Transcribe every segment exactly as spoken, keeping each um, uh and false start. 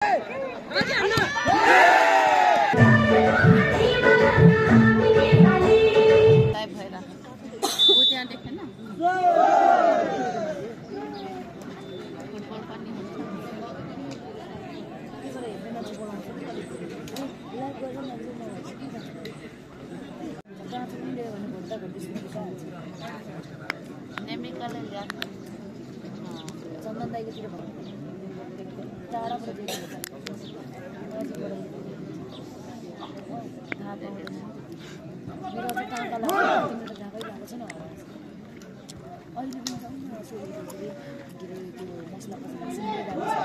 चन्दन दाइकोतिर टाढाबाट थाहा पाउँदैन मेरो चाहिँ टाढा लाग्छ तिम्रो त ढाकै भएको छ नि अहिले पनि सम्म सोधेको के अरे त्यो मसला पसला सिङ्गै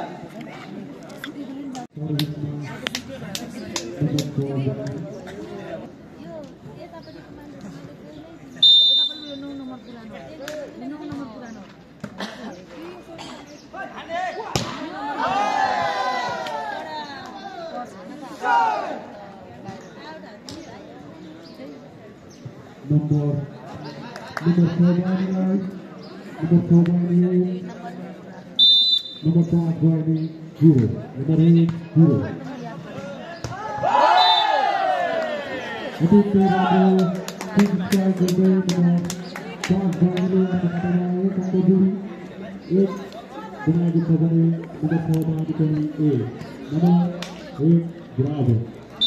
Number number four Bani Light, number four Bani eight, number five Bani zero, number eight zero. Adik Bani, King Sky Gede, number five Bani eight, number juri eight, Bani Bani, number four Bani Bani eight, number eight Bravo.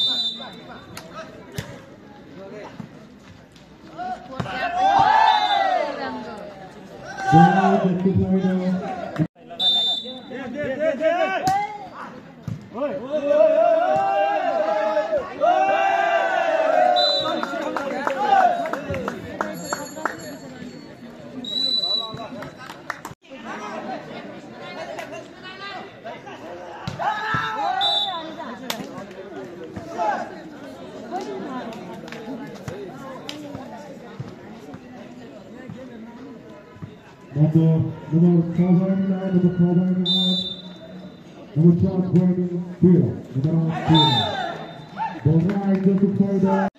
Number number four Bani nine, number four Bani eight, number twelve Bani zero, number eight zero. Ball right just to play that.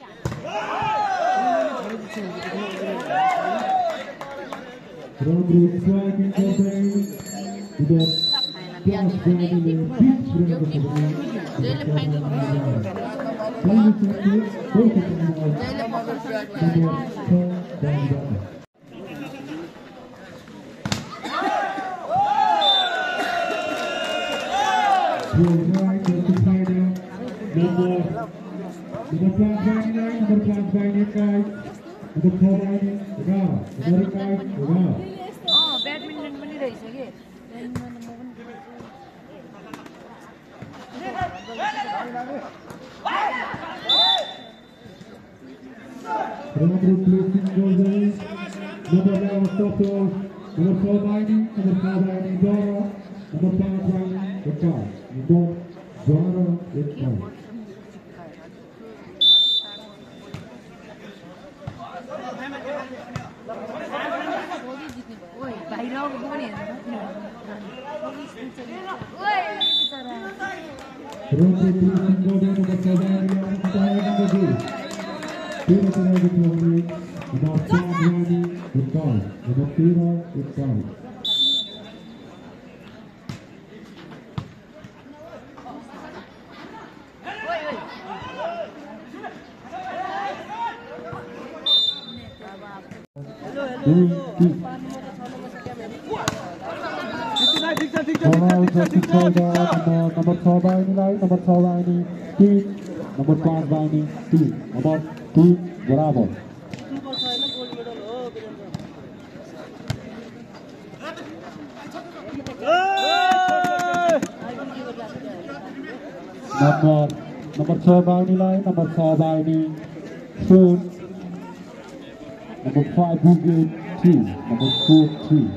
Number strike in the game. The plus Bani the big friend of the game. Bani second, both of them are number four Bani nine. Right, just to play down. Number, number five Bani nine, number five Bani eight, number four Bani Ega, number eight Ega. Oh, badminton पनि रहेछ के Number placing goes in. Number eleven Stopos, number four Bani, number five Bani Dora, number five Bani Ega. Number Dora Ega. ओइ बाहिर आउनु पनि हेर्नु ओइ बिचारा Number placing goes in. Number four Bani number two. Tira para the tournament. Number five Bani Ega. Number Tira Ega. Number four Bani nine, number four Bani two, number five Bani two, number two Bravo. Number number four Bani nine, number four Bani four, number five Bugate two, number four three.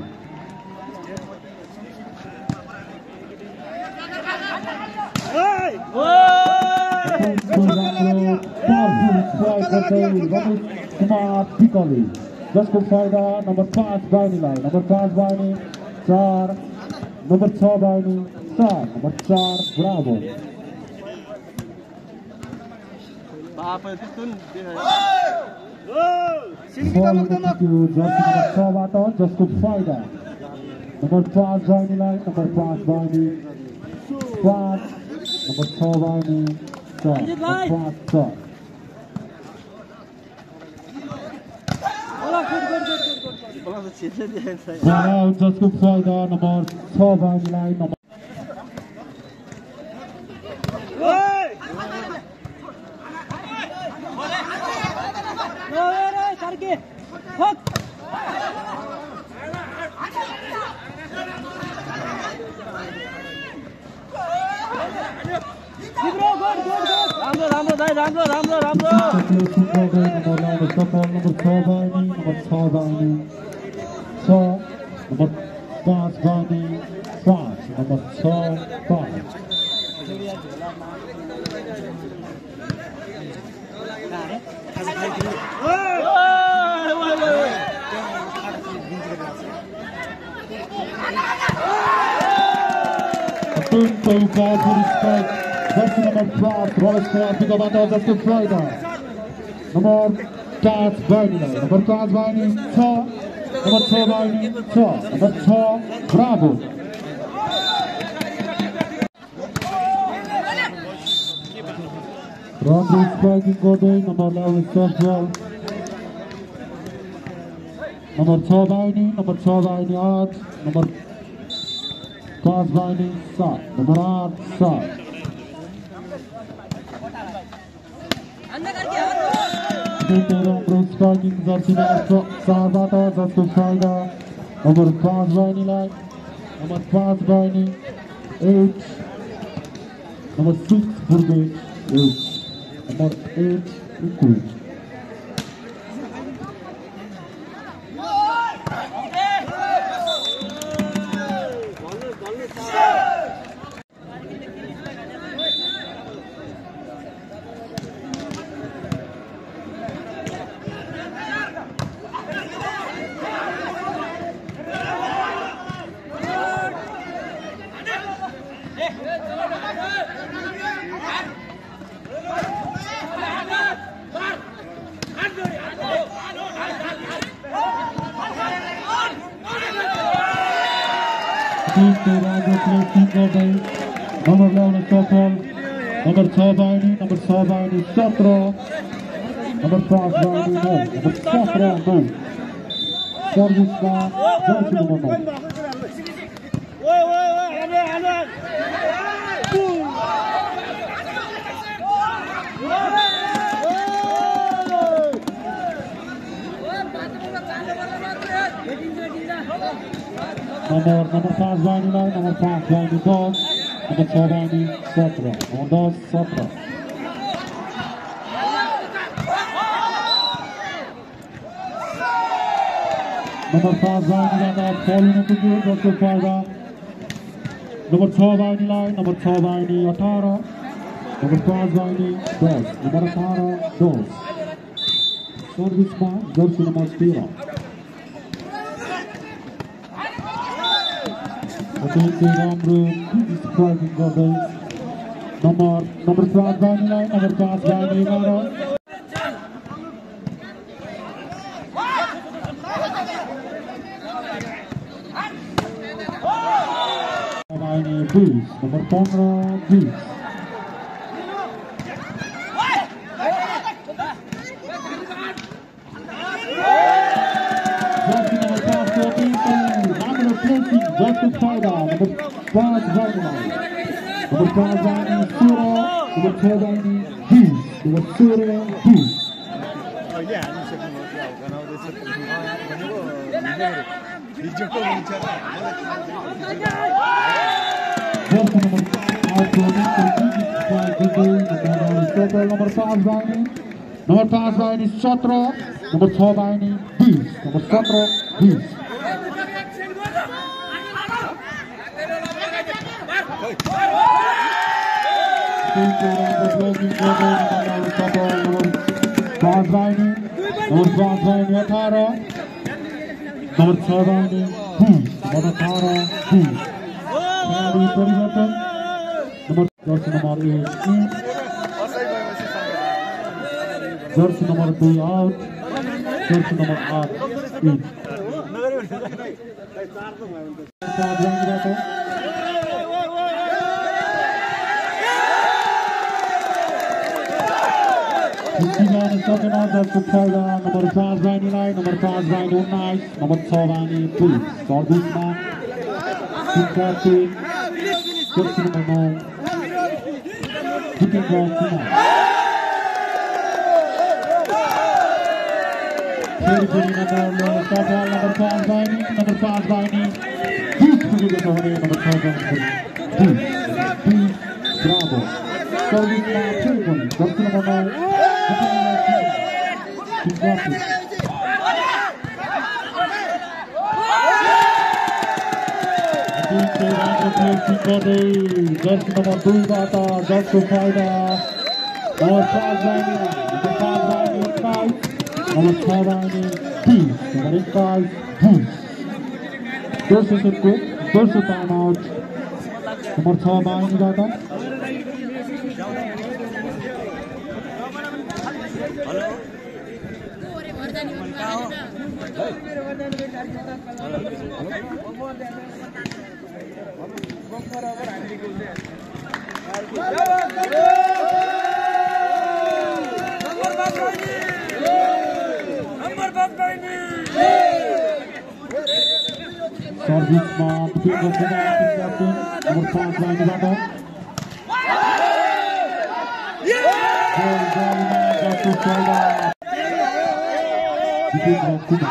Just go find number five Bani line, number five Bani, Char, number four Bani, Char, number Char, Bravo. Just go find number five Bani line, number five Bani, five, number छः बानी चार पाँच चार जसको फाइदा number छः बानीलाई number राम्रो राम्रो दाइ राम्रो राम्रो राम्रो नंबर सफल नंबर छः बानी नंबर छः बानी छः नंबर पाँच बानी पाँच नंबर छः पाँच Punto para strike. Versi nomor empat, Royce Kuat tiga bandar jatuh Friday. Nomor empat Baini, nomor empat Baini, छः, nomor छः Baini, छः, nomor छः Bravo. Ramri striking गर्दै nomor eleven Central. Nomor छः Baini, nomor छः Baini आठ, nomor पाँच बानी सात नंबर आठ सात स्ट्राइकिङ जर्सी नंबर चारबाट जसको फाइदा नंबर पाँच बानीलाई नंबर पाँच बानी एट नंबर सिक्स बुर्बेट एट नंबर एट इक्विट नंबर eleven सफल नंबर छः बानी नंबर छः बानी सत्रह नंबर पाँच बानी नौ नंबर सत्रह नौ सर्विस का जर्सी नंबर नौ नंबर नंबर पाँच बानी लाई नंबर पाँच बानी दस नंबर छः बानी सत्रह नंबर दस सत्रह नंबर पाँच बानी जाता फॉलिंग टू गुड जसको फाइदा नंबर छः बानी लाई नंबर छः बानी अठारह नंबर पाँच बानी दस नंबर अठारह दस सर्विस में जर्सी नंबर तेरह अत्यन्तै राम्रो स्ट्राइकिङ गर्दै नम्बर नम्बर पाँच बानीलाई नम्बर पाँच बानी एघार बानी बिस नम्बर पन्ध्र बिस जसको फाइदा नंबर पाँच बानी नंबर पाँच बानी सोह्र नंबर छः बानी बीस नंबर सोह्र बीस नंबर पाँच बानी नंबर पाँच बानी सत्रह नंबर छः बानी बीस नंबर सत्रह बीस पाँच बानी नंबर पाँच बानी अठारह नंबर छः बानी बीस नंबर अठारह बीस परिवर्तन नंबर जर्सी नंबर एक जर्सी नंबर दुई आउट जर्सी नंबर आठ in Fifty-nine seconds of the third round. Number five Vaini line, number five Vaini Unnice, number four Vaini Police. Sordusma, team captain, section number nine, keeping ball tonight. Third number number five Vaini, number five Vaini. Police to the number four Vaini. Police, Police, bravo. Sordusma, three points. Section number nine. Keep walking. Just number two bata, just to fight number five line, number five line five, number five line two, number five two. First is a quick, first time out. Number five line bata. Service man, between the captain, number five line bata. Goal, goal, man, got to try that. Between the Kuma.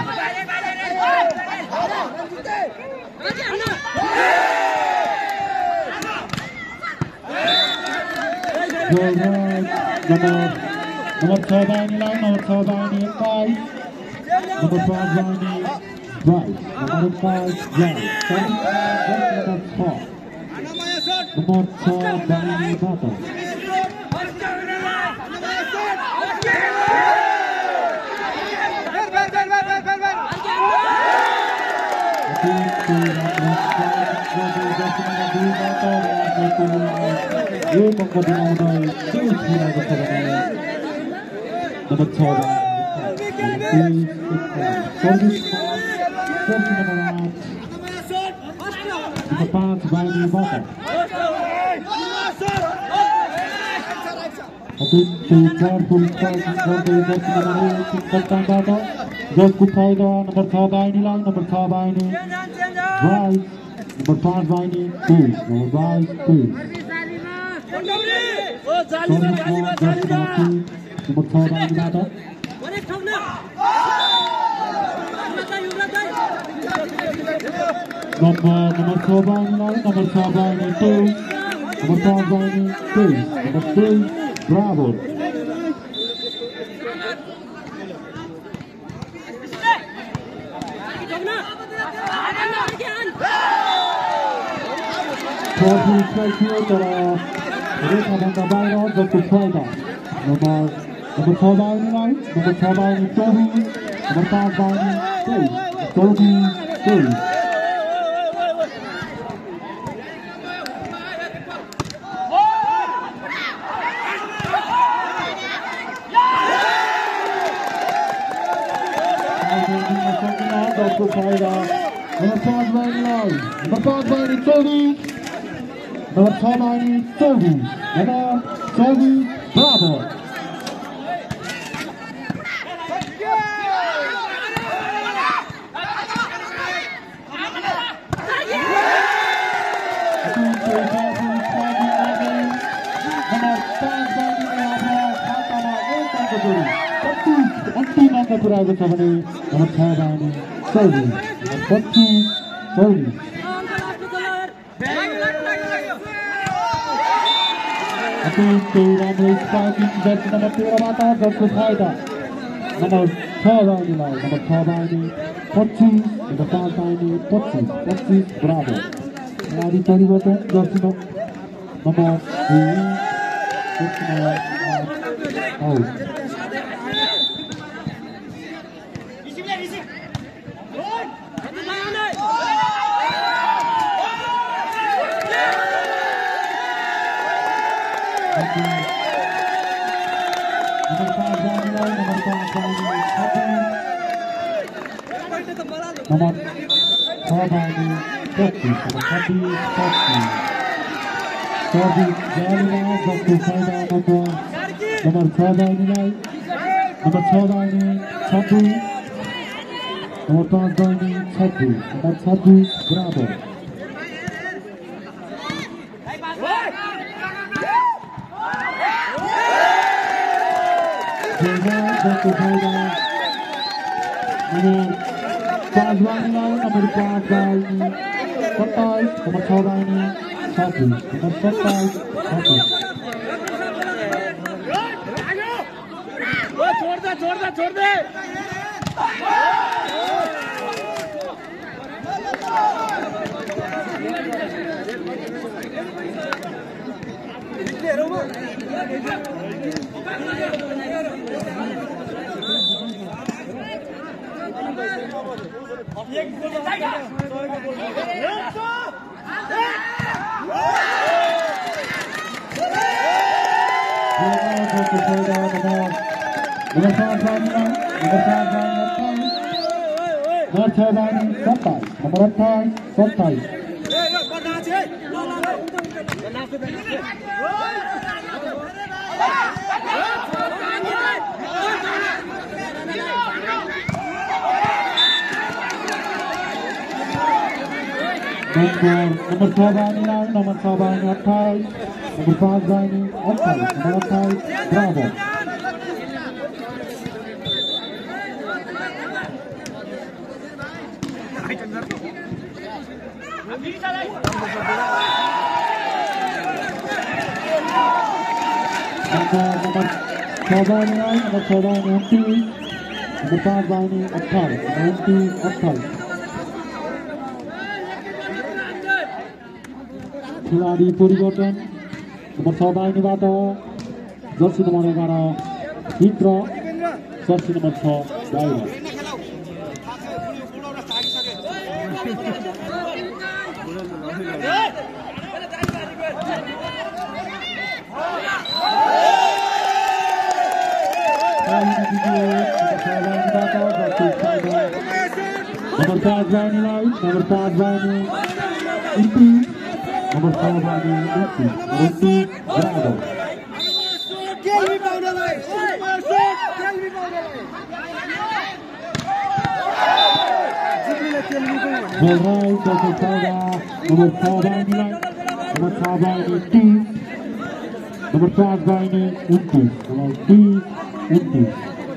Goal, right, number, number four line line, number four line five, number five line right, number five right, number four, number four line bata. ये मौका दिलाना है तीस minute का समय number चौदह service service number आठ number पाँच वाइनी बाटा अभी टू चार फुल पाँच नंबर दो दस नंबर एक कप्तान बाटा दस को फायदा नंबर छह वाइनी लाइन नंबर छह वाइनी राइट नंबर पाँच वाइनी तीस नंबर बाईस तीस Number four line bata. Number number four line number four line two, number five line two, number three bravo. Fourteen straight here to Reka banda bayrağı Doktor Fayda. Number number four line line, number four line Toby, number five line two, Toby two. Doktor Fayda. Number five line line, number five line Toby. Number four line Toby, number Toby Bravo. Anti number Bravo Company, number four line Toby, number Toby. Atin two number fighting just number तेरह bata Doktor Fayda. Number four line line, number four line पच्चीस, number five line पच्चीस, पच्चीस Bravo. Lari परिवर्तन just number three, just number out. Number five line line, number five line happy. Number four line thirty, number happy thirty. Service Jalina, Doktor Fayda number nomor छ बाहिनीलाई nomor छ बाहिनी छब्बीस nomor पाँच बाहिनी छब्बीस nomor छब्बीस बराबर nomor पाँच बाहिनीलाई nomor पाँच बाहिनी सत्ताइस nomor छ बाहिनी छब्बीस nomor सत्ताइस छब्बीस छोड़ दे छोड़ दे छोड़ दे nomor पाँच बाहिनी nomor पाँच बाहिनी nomor छ बाहिनी सत्ताइस nomor अट्ठाइस सत्ताइस nomor छ बाहिनीलाई nomor छ बाहिनी अट्ठाइस nomor पाँच बाहिनी अट्ठाइस nomor अट्ठाइस बराबर nomor छ बाहिनीलाई nomor छ बाहिनी उन्तीस nomor पाँच बाहिनी अट्ठाइस nomor उन्तीस अट्ठाइस खेलाडी परिवर्तन nomor छ बाहिनीबाट जर्सी nomor एघार भित्र जर्सी nomor छ बाहिर nomor पाँच बाहिनीलाई nomor पाँच बाहिनी उन्तीस nomor छ बाहिनी उन्तीस उन्तीस बराबर Bolrai jatuh pada nomor छ बाहिनीलाई nomor छ बाहिनी तीस nomor पाँच बाहिनी उन्तीस nomor तीस उन्तीस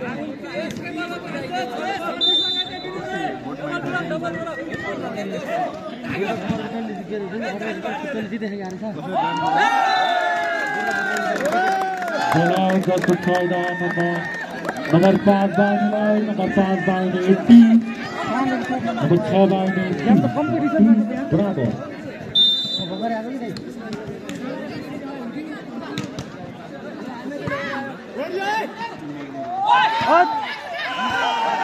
Bolrai jatuh pada nomor nomor पाँच बाहिनीलाई nomor पाँच बाहिनी तीस nomor छ बाहिनी तीस बराबर Hot!